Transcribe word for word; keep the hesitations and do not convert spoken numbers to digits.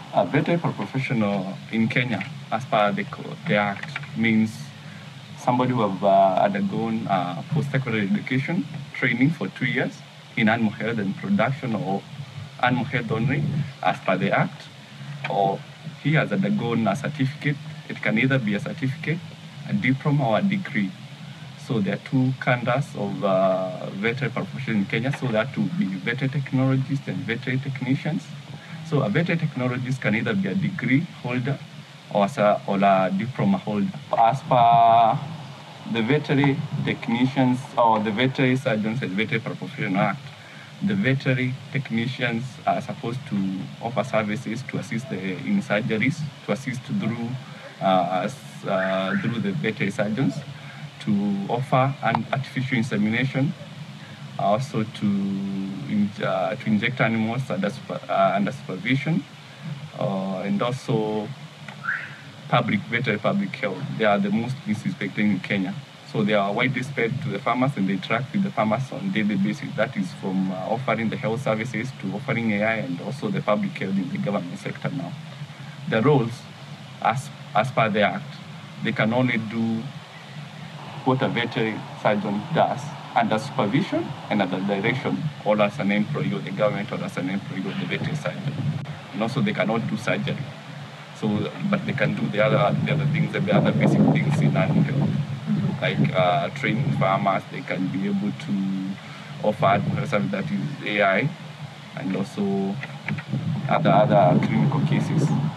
A veterinary professional in Kenya, as per the, the Act, means somebody who have uh, undergone uh, post-secondary education training for two years in animal health and production or animal health only, as per the Act, or he has undergone a certificate. It can either be a certificate, a diploma, or a degree. So there are two kinds of uh, veterinary profession in Kenya. So that would be veterinary technologists and veterinary technicians. So a veterinary technologist can either be a degree holder or a, or a diploma holder. As per the veterinary technicians or the veterinary surgeons and veterinary professional act, the veterinary technicians are supposed to offer services to assist the, in surgeries, to assist through uh, uh, through the veterinary surgeons, to offer an artificial insemination, also to in, uh, to inject animals under, uh, under supervision, uh, and also public veterinary public health. They are the most disinfected in Kenya. So they are widely spread to the farmers and they interact with the farmers on a daily basis. That is from uh, offering the health services to offering A I and also the public health in the government sector now. The roles, as, as per the Act, they can only do what a veterinary surgeon does under supervision and under direction, or as an employee of the government or as an employee of the veterinary surgeon. And also they cannot do surgery. So, but they can do the other, the other things, the other basic things in animal health. Like uh, training farmers, they can be able to offer something that is A I and also other other clinical cases.